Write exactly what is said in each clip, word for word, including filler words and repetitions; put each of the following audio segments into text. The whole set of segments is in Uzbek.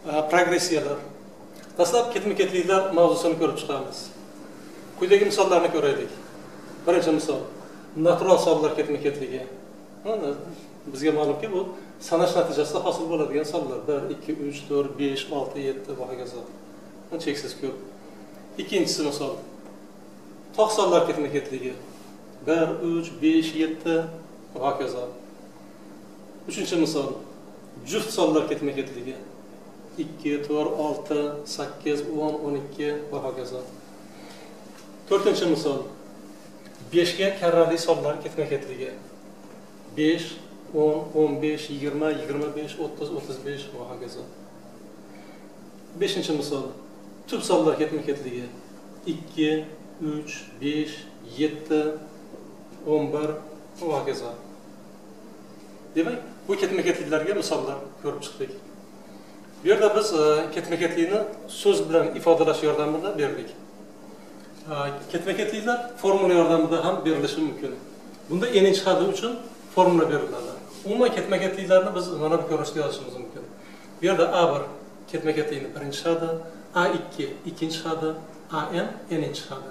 progressiyalar. Dastlab ketma-ketliklar mavzusini ko'rib chiqamiz. Quyidagi misollarni ko'raylik. Birinchi misol, natural sonlar ketma-ketligi. Bizga ma'lumki, bu sanash natijasida hosil bo'ladigan sonlar bir, ikki, uch, to'rt, besh, olti, yetti va hokazo. Cheksiz ko'p. Ikkinchisi misol, tog' sonlar ketma-ketligi. bir, uch, besh, yetti va hokazo. Uchinchi misol, juft sonlar ketma-ketligi. ikki, to'rt, olti, sakkiz, o'n, o'n ikki va hokazo. To'rtinchi misol, besh ga karrali sonlar ketma-ketligi. besh, o'n, o'n besh, yigirma, yigirma besh, o'ttiz, o'ttiz besh va hokazo. beshinchi misol, tub sonlar ketma-ketligi. ikki, uch, besh, yetti, o'n bir va hokazo. Demak, bu ketma-ketliklarga misollar ko'rib chiqdik. Bu yerda biz ketma-ketlikni so'z bilan ifodalash yordamida berdik. Ketma-ketliklar formula yordamida ham berilishi mumkin. Bunda n-chi hadi uchun formula beriladi. Umuman ketma-ketliklarni biz mana bu ko'rinishda yozishimiz mumkin. Bu yerda a bir ketma-ketlikni birinchi hadi, a ikki ikkinchi hadi, an n-chi hadi.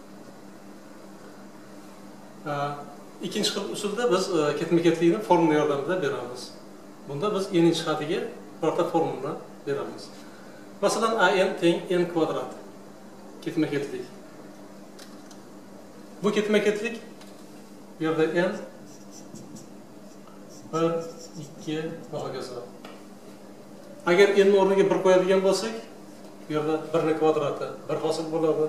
Ikkinchi xil usulda biz ketma-ketlikni formula yordamida beramiz. Bunda biz n-chi hadiga birorta formula beramiz. Masalan, an teng n kvadrat ketma-ketlik. Bu ketma-ketlik bu yerda n bir, ikki va hokazo. Agar n o'rniga bir qo'yadigan bo'lsak, bu yerda bir ning kvadrati bir hosil bo'ladi.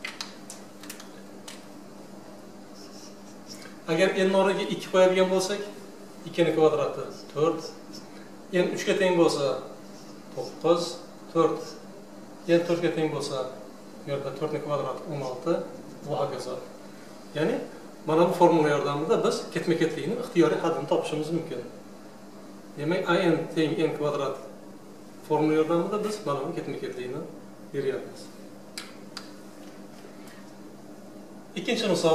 Agar n o'rniga ikki qo'yadigan bo'lsak, ikki ning kvadrati to'rt. n uch ga teng bo'lsa to'qqiz, to'rt. n to'rt ga teng bo'lsa, bu yerda to'rt ning kvadrati o'n olti va hokazo. Ya'ni mana bu formula yordamida biz ketma-ketlikni ixtiyoriy haddini topishimiz mumkin. Demak, an teng n kvadrat formula yordamida biz mana bu ketma-ketlikni beryapmiz. Ikkinchi misol.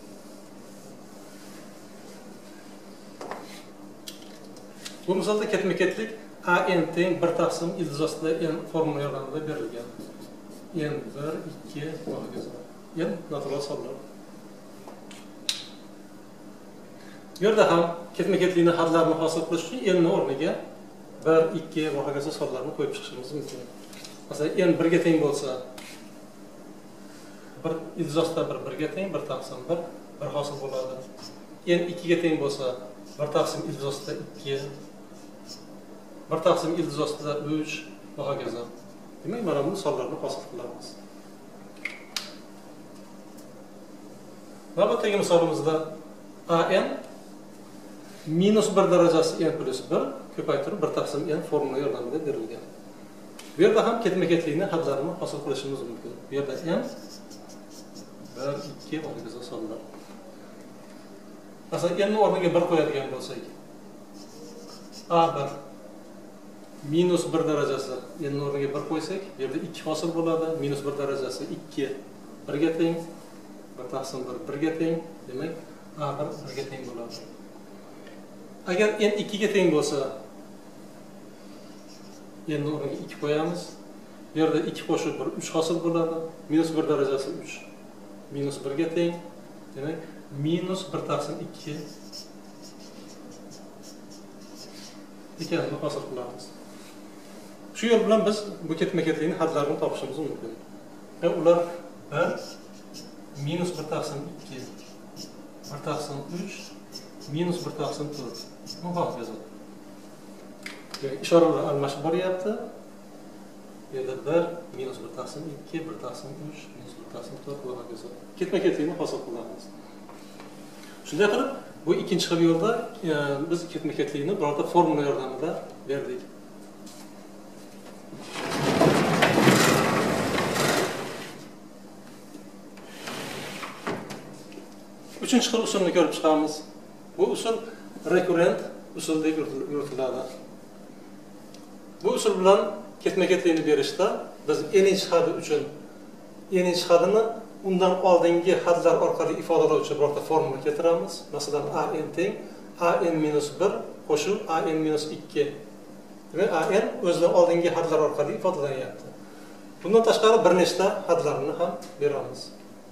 Bu misolda ketma-ketlik an teng bir taqsim ildiz ostida n formula yordamida berilgan. n bir, ikki va hokazo. n natural sonlar. Bu yerda ham ketma-ketlikni hadlarini hosil qilish uchun n o'rniga bir, ikki va hokazo sonlarni qo'yib chiqishimiz mumkin. Masalan, n bir ga teng bo'lsa, bir ildiz ostida bir bir ga teng, bir taqsim bir, bir hosil bo'ladi. n ikki ga teng bo'lsa, bir taqsim ildiz ostida ikki, bir taqsim ildiz ostida uch va hokazo. Demak, mana bu sonlarni hosil qilamiz. Navbatdagi misolimizda an minus bir darajasi n plus bir ko'paytirib bir taqsim n formula yordamida berilgan. Bu yerda ham ketma-ketlikni hadlarini hosil qilishimiz mumkin. Bu yerda n bir, ikki va hokazo sonlar. Masalan, n o'rniga bir qo'yadigan bo'lsak, a bir minus bir darajasi n o'rniga bir qo'ysak, bu yerda ikki hosil bo'ladi. Minus bir darajasi ikki bir ga teng, bir taqsim bir bir ga teng. Demak, a bir bir ga teng bo'ladi. Agar n ikki ga teng bo'lsa, n o'rniga ikki qo'yamiz. Bu yerda ikki qo'shib bir uch hosil bo'ladi. Minus bir darajasi uch. Minus bir ga teng. Demak, minus bir taqsim ikki ekanini hosil qilamiz. Shu yo'l bilan biz bu ketma-ketlikni hadlarini topishimiz mumkin. Ular bir, minus bir taqsim ikki, bir taqsim uch, minus bir taqsim to'rt. Bu hokazo. Ishoralar almashib boryapti. Bu yerda bir, minus bir taqsim ikki, bir taqsim uch, minus bir taqsim to'rt va hokazo. Ketma-ketlikni hosil qilamiz. Shunday qilib, bu ikkinchi xil yo'lda biz ketma-ketlikni birorta formula yordamida berdik. Uchinchi xil usulni ko'rib chiqamiz. Bu usul rekurrent usul deb yuritiladi. Bu usul bilan ketma-ketlikni berishda biz n-chi hadi uchun n-chi hadini undan oldingi hadlar orqali ifodalovchi birorta formula keltiramiz. Masalan, an teng an minus bir qo'shib an minus ikki Demek A N özünün oldingi hadlar orqali ifodalanyapti. Bundan tashqari bir nechta hadlarni ham beramiz.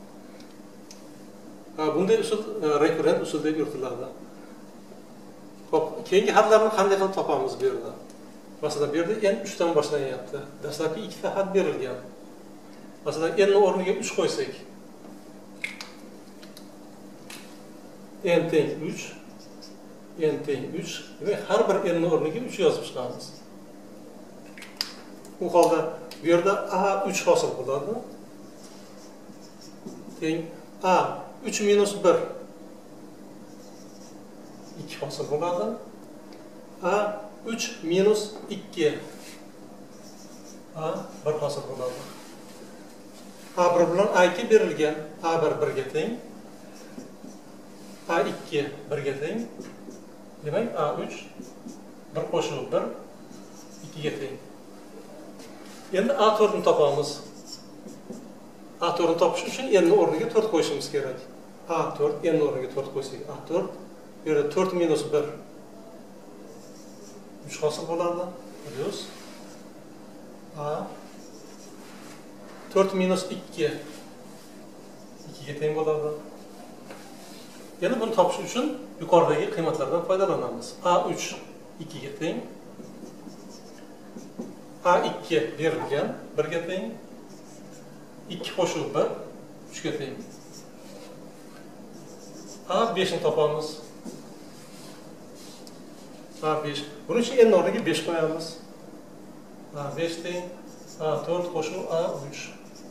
Bunday usul rekurrent usul deb yuritiladi. Xo'p, keyingi hadlarni qanday qilib topamiz bu yerda? Masalan, bu yerda n uch dan boshlanyapti. Dastlabki ikkita had berilgan. Masalan, n ni o'rniga uch qo'ysak, n teng uch, n teng uch, demak har bir n ni o'rniga uch yozib chiqamiz. Bu holda bu yerda A uch hosil bo'ladi. Teng A uch minus bir ikki hosil bo'ladi. A uch minus ikki A bir hosil bo'ladi. A bir bilan A ikki berilgan. A bir birga teng. A ikki birga teng. Demak A uch bir qo'shib bir ikki ga teng. Endi A to'rt ni topamiz. A to'rt ni topish uchun n ni o'rniga to'rt qo'yishimiz kerak. A to'rt n ni o'rniga to'rt qo'ysak, A to'rt bu yerda to'rt minus bir uch hosil bo'ladi. Plus A to'rt minus ikki ikki ga teng bo'ladi. Yana buni topish uchun yuqoridagi qiymatlardan foydalanamiz. A uch ikki ga teng. A ikki berilgan bir ga teng. ikki qo'shib bir uch ga teng. A besh ni topamiz. A besh. Buning uchun n o'rniga besh qo'yamiz. A besh teng. A to'rt qo'shib A uch.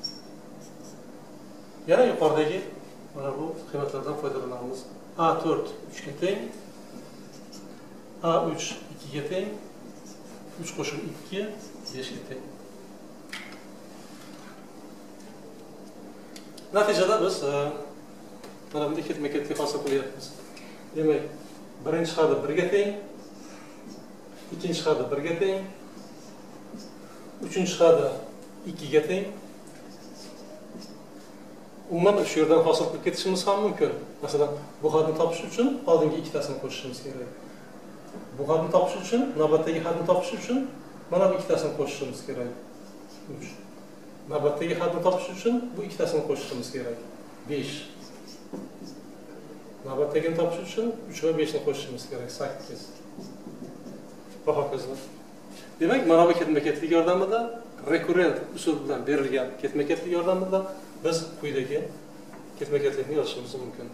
Yana yuqoridagi mana bu qiymatlardan foydalanamiz. A to'rt uch ga teng. A uch ikki ga teng. uch qo'shib ikki besh ga teng. Natijada biz mana bunday ketma-ketlik hosil qilyapmiz. Demak, birinchi hadi bir ga teng, ikkinchi hadi bir ga teng, uchinchi hadi ikki ga teng. Umuman shu yerdan hosil qilib ketishimiz ham mumkin. Masalan, bu hadni topish uchun oldingi ikkitasini qo'shishimiz kerak. Bu hadni topish uchun, navbatdagi hadni topish uchun mana bu ikkitasini qo'shishimiz kerak. uch. Navbatdagi hadni topish uchun bu ikkitasini qo'shishimiz kerak. besh. Navbatdagini topish uchun uch va besh ni qo'shishimiz kerak. sakkiz. Va hokazo. Demak, mana bu ketma-ketlik yordamida, rekurrent usul bilan berilgan ketma-ketlik yordamida biz quyidagi ketma-ketlikni yozishimiz mumkin.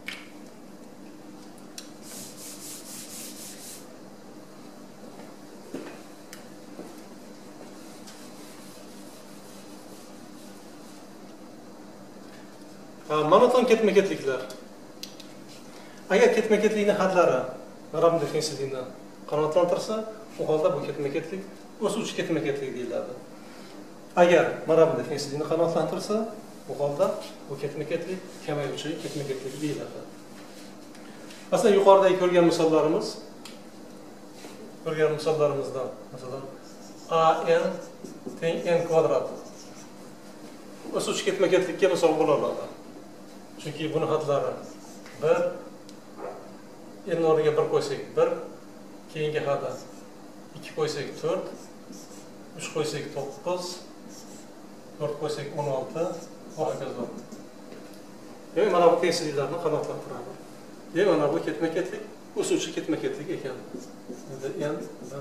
Monoton ketma-ketliklar. Agar ketma-ketlikni hadlari mana bunday tenglikni qanoatlantirsa, u holda bu ketma-ketlik o'suvchi ketma-ketlik deyiladi. Agar mana bunday tenglikni qanoatlantirsa, bu holda bu ketma-ketlik kamayuvchi ketma-ketlik deyiladi. Masalan, yuqoridagi ko'rgan misollarimiz, ko'rgan misollarimizdan, masalan, A n teng n kvadrat o'suvchi ketma-ketlikka misol bo'la oladi. Chunki buni hadlari bir, n o'rniga bir qo'ysak bir, keyingi hadi ikki qo'ysak to'rt, uch qo'ysak to'qqiz, to'rt qo'ysak o'n olti va hokazo. Demak, mana bu tengliklarni qanoatlantiradi. Demak, mana bu ketma-ketlik o'suvchi ketma-ketlik ekan. Endi n bir.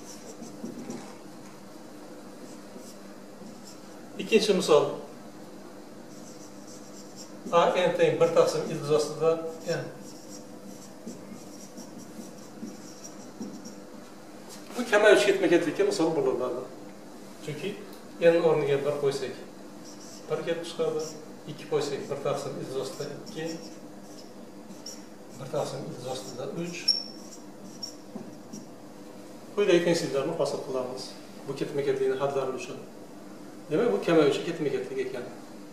Ikkinchi misol. A n teng bir taqsim ildiz ostida n. Bu kamayuvchi ketma-ketlikka misol bo'ladi. Chunki n o'rniga bir qo'ysak bir kelib chiqadi, ikki qo'ysak bir taqsim ildiz ostida ikki, bir taqsim ildiz ostida uch. Quyidagi tengliklarni hosil qilamiz bu ketma-ketlikning hadlari uchun. Demak, bu kamayuvchi ketma-ketlik ekan.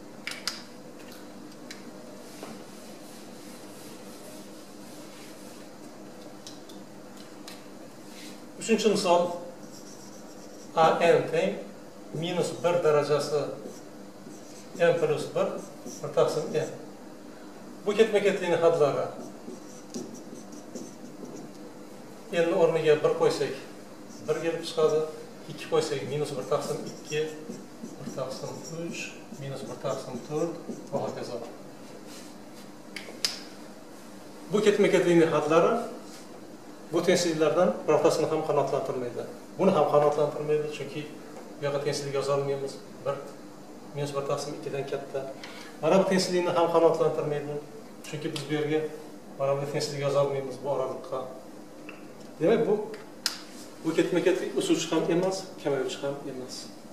Uchinchi misol, A n teng minus bir darajasi n plus bir bir taqsim n. Bu ketma-ketlikning hadlari n o'rniga bir qo'ysak bir gelip çıkadi. ikki qo'ysak minus bir taqsim ikki, bir taqsim uch, minus bir taqsim to'rt va hokazo. Bu ketma-ketlikning hadlari bu tengsizliklardan birortasini ham qanoatlantirmaydi. Buni ham qanoatlantirmaydi, chunki bu yerga tengsizlik yoza olmaymiz. bir minus bir taqsim ikki dan katta. Mana bu tengsizlikni ham qanoatlantirmaydi, chunki biz bu yerga mana bu tengsizlik yoza olmaymiz bu oralikqa. Demak, bu bu ketma-ketlik o'suvchi ham emas, kamayuvchi ham emas.